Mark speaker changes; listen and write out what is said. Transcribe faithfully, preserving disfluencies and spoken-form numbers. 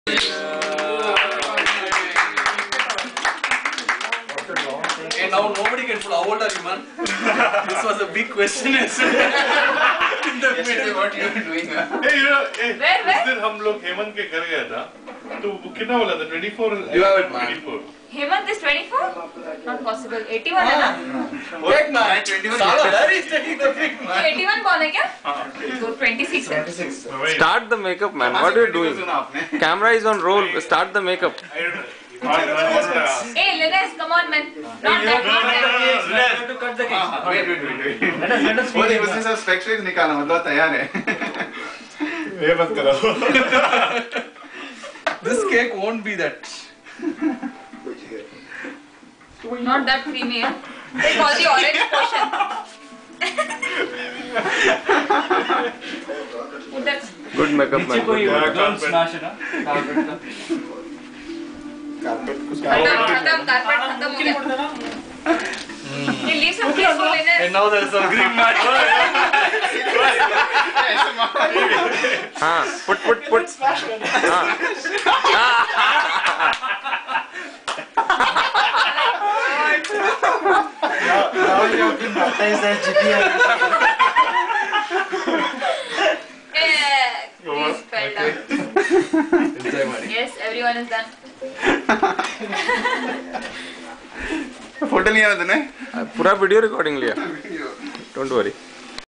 Speaker 1: And now nobody can put. How old are you, man? This was a big question. Yesterday, what you were doing?
Speaker 2: Hey, you know, hey,
Speaker 3: Where, where?
Speaker 2: उस दिन हम लोग हेमंत के घर गया था, तो कितना बोला था? twenty-four.
Speaker 1: You have it, man.
Speaker 2: twenty-four.
Speaker 3: Hemant is twenty-four? Not possible. eighty-one है ना?
Speaker 1: Wait, man. twenty-one. Sala, where is taking the pic, man?
Speaker 3: eighty-one born है क्या? So twenty-six है.
Speaker 4: Start the makeup, man. What are you doing? Camera is on roll. Start the makeup.
Speaker 3: Hey, Linus, come on, man. Not that, not that.
Speaker 5: to cut the cake.
Speaker 6: Wait, wait, wait, wait. वो नहीं उसने सब specs wax निकाला मतलब तैयार है.
Speaker 2: ये बंद करो.
Speaker 1: This cake won't be that.
Speaker 3: Not that creamy, huh? Take all the orange portion. That's
Speaker 4: Good makeup, man.
Speaker 5: कोई
Speaker 2: Yeah,
Speaker 5: don't
Speaker 2: carpet.
Speaker 5: smash है ना carpet का.
Speaker 6: Carpet कुछ
Speaker 3: खत्म खत्म कारपेट खत्म हो गया. ये leave some place for Linus.
Speaker 1: And now there is some green mat.
Speaker 4: हाँ, put put put. हाँ.
Speaker 6: now you can baptize that G P S.
Speaker 3: Yeah, please spell down.
Speaker 1: Enjoy, buddy.
Speaker 3: Yes, everyone is done.
Speaker 6: Photo लिया ना तूने?
Speaker 4: पूरा video recording लिया. Don't worry.